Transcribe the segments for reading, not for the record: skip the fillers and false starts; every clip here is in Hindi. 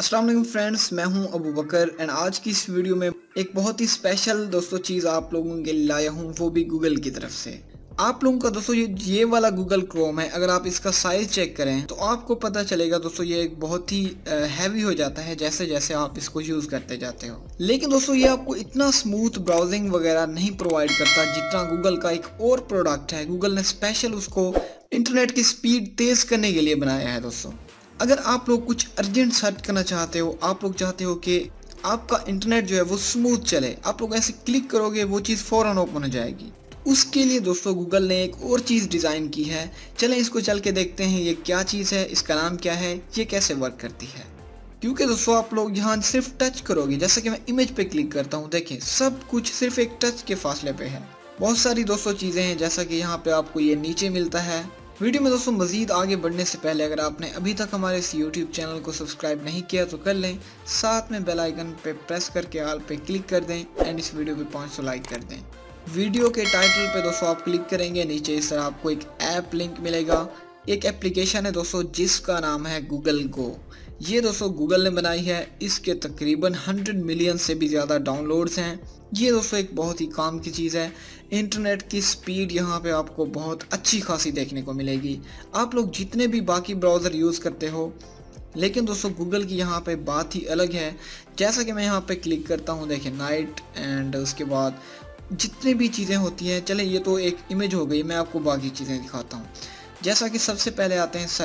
अस्सलाम वालेकुम फ्रेंड्स, मैं हूं अबू बकर एंड आज की इस वीडियो में एक बहुत ही स्पेशल दोस्तों चीज़ आप लोगों के लिए लाया हूं, वो भी गूगल की तरफ से। आप लोगों का दोस्तों ये वाला गूगल क्रोम है, अगर आप इसका साइज़ चेक करें तो आपको पता चलेगा दोस्तों ये एक बहुत ही हैवी हो जाता है जैसे जैसे आप इसको यूज़ करते जाते हो। लेकिन दोस्तों ये आपको इतना स्मूथ ब्राउजिंग वगैरह नहीं प्रोवाइड करता जितना गूगल का एक और प्रोडक्ट है। गूगल ने स्पेशल उसको इंटरनेट की स्पीड तेज़ करने के लिए बनाया है दोस्तों। अगर आप लोग कुछ अर्जेंट सर्च करना चाहते हो, आप लोग चाहते हो कि आपका इंटरनेट जो है वो स्मूथ चले, आप लोग ऐसे क्लिक करोगे वो चीज़ फ़ौरन ओपन हो जाएगी। उसके लिए दोस्तों गूगल ने एक और चीज़ डिज़ाइन की है। चलें इसको चल के देखते हैं ये क्या चीज़ है, इसका नाम क्या है, ये कैसे वर्क करती है। क्योंकि दोस्तों आप लोग यहाँ सिर्फ टच करोगे, जैसे कि मैं इमेज पे क्लिक करता हूँ, देखें सब कुछ सिर्फ एक टच के फासले पे है। बहुत सारी दोस्तों चीज़ें हैं, जैसा कि यहाँ पे आपको ये नीचे मिलता है। वीडियो में दोस्तों मज़ीद आगे बढ़ने से पहले अगर आपने अभी तक हमारे इस YouTube चैनल को सब्सक्राइब नहीं किया तो कर लें, साथ में बेल आइकन पे प्रेस करके ऑल पे क्लिक कर दें एंड इस वीडियो पे 500 लाइक कर दें। वीडियो के टाइटल पे दोस्तों आप क्लिक करेंगे, नीचे इस तरह आपको एक ऐप लिंक मिलेगा। एक एप्लीकेशन है दोस्तों जिसका नाम है गूगल गो। ये दोस्तों गूगल ने बनाई है, इसके तकरीबन 100 मिलियन से भी ज़्यादा डाउनलोड्स हैं। ये दोस्तों एक बहुत ही काम की चीज़ है। इंटरनेट की स्पीड यहाँ पे आपको बहुत अच्छी खासी देखने को मिलेगी। आप लोग जितने भी बाकी ब्राउज़र यूज़ करते हो, लेकिन दोस्तों गूगल की यहाँ पे बात ही अलग है। जैसा कि मैं यहाँ पे क्लिक करता हूँ, देखें नाइट एंड उसके बाद जितने भी चीज़ें होती हैं। चलें ये तो एक इमेज हो गई, मैं आपको बाकी चीज़ें दिखाता हूँ। जैसा कि सबसे पहले आते हैं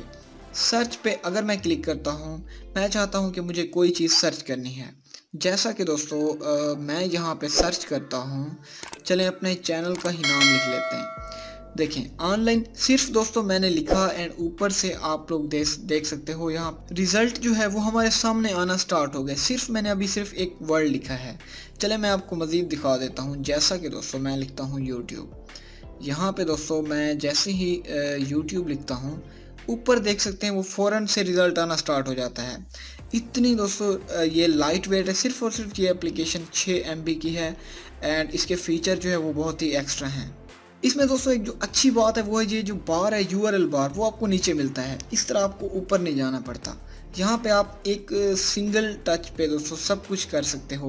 सर्च पे अगर मैं क्लिक करता हूँ, मैं चाहता हूँ कि मुझे कोई चीज़ सर्च करनी है। जैसा कि दोस्तों मैं यहाँ पे सर्च करता हूँ, चलें अपने चैनल का ही नाम लिख लेते हैं। देखें ऑनलाइन सिर्फ दोस्तों मैंने लिखा एंड ऊपर से आप लोग देख सकते हो यहाँ रिज़ल्ट जो है वो हमारे सामने आना स्टार्ट हो गए। मैंने अभी सिर्फ एक वर्ड लिखा है। चलें मैं आपको मज़ीद दिखा देता हूँ। जैसा कि दोस्तों मैं लिखता हूँ यूट्यूब। यहाँ पे दोस्तों मैं जैसे ही यूट्यूब लिखता हूँ, ऊपर देख सकते हैं वो फ़ौरन से रिज़ल्ट आना स्टार्ट हो जाता है। इतनी दोस्तों ये लाइट वेट है। सिर्फ और सिर्फ ये एप्लीकेशन 6 MB की है एंड इसके फीचर जो है वो बहुत ही एक्स्ट्रा हैं। इसमें दोस्तों एक जो अच्छी बात है वो है ये जो बार है URL बार, वो आपको नीचे मिलता है। इस तरह आपको ऊपर नहीं जाना पड़ता। यहाँ पे आप एक सिंगल टच पे दोस्तों सब कुछ कर सकते हो।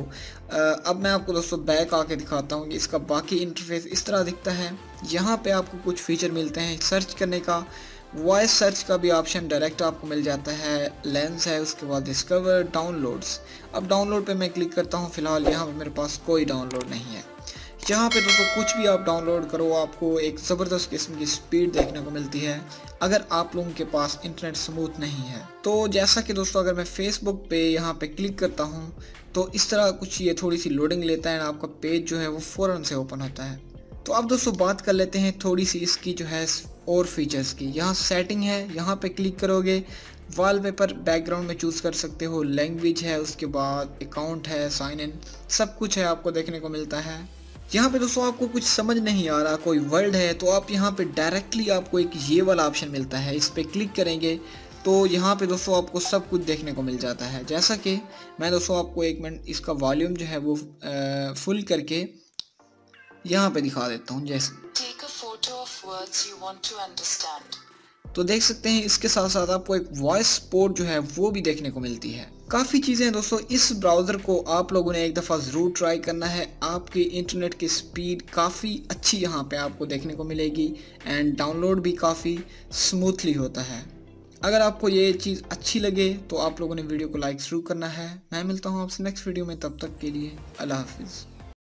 अब मैं आपको दोस्तों बैक आके दिखाता हूँ कि इसका बाकी इंटरफेस इस तरह दिखता है। यहाँ पे आपको कुछ फीचर मिलते हैं सर्च करने का, वॉइस सर्च का भी ऑप्शन डायरेक्ट आपको मिल जाता है, लेंस है, उसके बाद डिस्कवर, डाउनलोड्स। अब डाउनलोड पे मैं क्लिक करता हूँ, फिलहाल यहाँ पे मेरे पास कोई डाउनलोड नहीं है। यहाँ पे दोस्तों कुछ भी आप डाउनलोड करो आपको एक ज़बरदस्त किस्म की स्पीड देखने को मिलती है, अगर आप लोगों के पास इंटरनेट स्मूथ नहीं है तो। जैसा कि दोस्तों अगर मैं फेसबुक पे यहाँ पे क्लिक करता हूँ तो इस तरह कुछ ये थोड़ी सी लोडिंग लेता है, आपका पेज जो है वो फ़ौरन से ओपन होता है। तो अब दोस्तों बात कर लेते हैं थोड़ी सी इसकी जो है और फीचर्स की। यहाँ सेटिंग है, यहाँ पे क्लिक करोगे, वॉलपेपर बैकग्राउंड में चूज़ कर सकते हो, लैंग्वेज है, उसके बाद अकाउंट है, साइन इन, सब कुछ है आपको देखने को मिलता है। यहाँ पे दोस्तों आपको कुछ समझ नहीं आ रहा, कोई वर्ड है, तो आप यहाँ पे डायरेक्टली आपको एक ये वाला ऑप्शन मिलता है, इस पर क्लिक करेंगे तो यहाँ पे दोस्तों आपको सब कुछ देखने को मिल जाता है। जैसा कि मैं दोस्तों आपको एक मिनट इसका वॉल्यूम जो है वो फुल करके यहाँ पे दिखा देता हूँ। जैसे तो देख सकते हैं इसके साथ साथ आपको एक वॉइस सपोर्ट जो है वो भी देखने को मिलती है। काफ़ी चीज़ें दोस्तों, इस ब्राउज़र को आप लोगों ने एक दफ़ा ज़रूर ट्राई करना है। आपकी इंटरनेट की स्पीड काफ़ी अच्छी यहाँ पे आपको देखने को मिलेगी एंड डाउनलोड भी काफ़ी स्मूथली होता है। अगर आपको ये चीज़ अच्छी लगे तो आप लोगों ने वीडियो को लाइक ज़रूर करना है। मैं मिलता हूँ आपसे नेक्स्ट वीडियो में, तब तक के लिए अल्लाह हाफिज़।